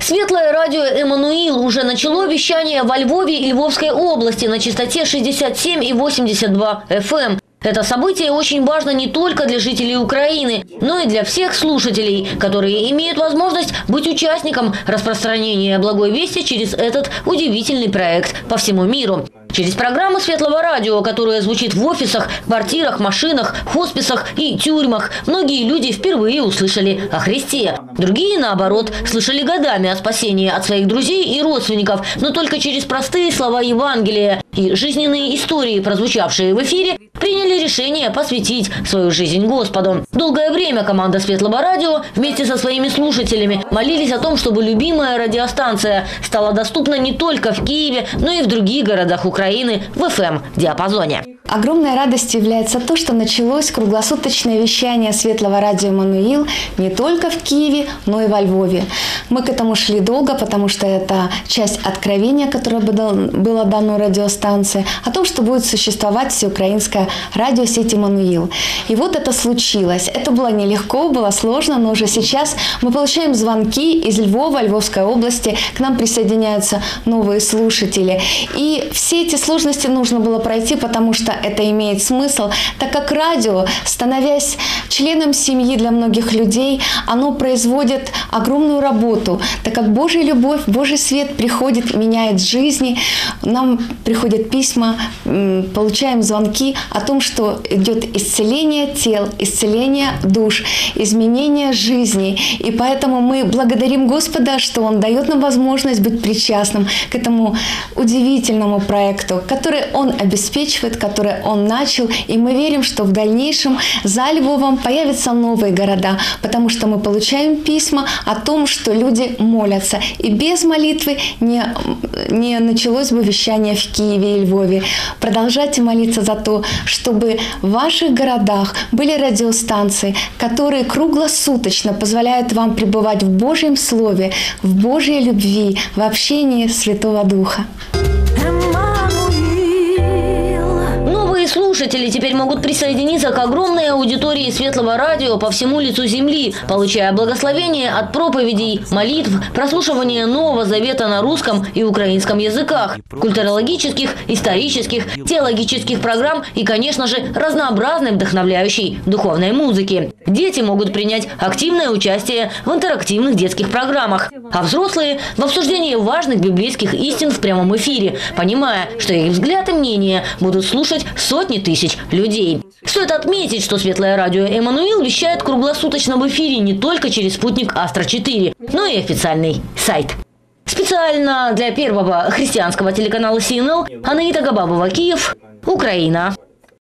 Светлое радио «Эммануил» уже начало вещание во Львове и Львовской области на частоте 67 и 82 FM. Это событие очень важно не только для жителей Украины, но и для всех слушателей, которые имеют возможность быть участником распространения благой вести через этот удивительный проект по всему миру. Через программу Светлого радио, которая звучит в офисах, квартирах, машинах, хосписах и тюрьмах, многие люди впервые услышали о Христе. Другие, наоборот, слышали годами о спасении от своих друзей и родственников, но только через простые слова Евангелия и жизненные истории, прозвучавшие в эфире, приняли решение посвятить свою жизнь Господу. Долгое время команда Светлого радио вместе со своими слушателями молились о том, чтобы любимая радиостанция стала доступна не только в Киеве, но и в других городах Украины в FM-диапазоне. Огромной радостью является то, что началось круглосуточное вещание Светлого радио «Эммануил» не только в Киеве, но и во Львове. Мы к этому шли долго, потому что это часть откровения, которое было дано радиостанции, о том, что будет существовать всеукраинская радиосеть «Эммануил». И вот это случилось. Это было нелегко, было сложно, но уже сейчас мы получаем звонки из Львова, Львовской области. К нам присоединяются новые слушатели. И все эти сложности нужно было пройти, потому что это имеет смысл, так как радио, становясь членом семьи для многих людей, оно производит огромную работу, так как Божья любовь, Божий свет приходит, меняет жизни. Нам приходят письма, получаем звонки о том, что идет исцеление тел, исцеление душ, изменение жизни. И поэтому мы благодарим Господа, что Он дает нам возможность быть причастным к этому удивительному проекту, который Он обеспечивает, который Он начал. И мы верим, что в дальнейшем за Львовом появятся новые города, потому что мы получаем письма о том, что люди молятся. И без молитвы не началось бы вещание в Киеве и Львове. Продолжайте молиться за то, чтобы в ваших городах были радиостанции, которые круглосуточно позволяют вам пребывать в Божьем Слове, в Божьей любви, в общении Святого Духа. Слушатели теперь могут присоединиться к огромной аудитории Светлого радио по всему лицу земли, получая благословение от проповедей, молитв, прослушивания Нового Завета на русском и украинском языках, культурологических, исторических, теологических программ и, конечно же, разнообразной вдохновляющей духовной музыки. Дети могут принять активное участие в интерактивных детских программах, а взрослые – в обсуждении важных библейских истин в прямом эфире, понимая, что их взгляд и мнение будут слушать сотни тысяч людей. Стоит отметить, что Светлое радио «Эммануил» вещает круглосуточно в эфире не только через спутник Астра-4, но и официальный сайт. Специально для первого христианского телеканала СНЛ Анаита Габабова, Киев, Украина.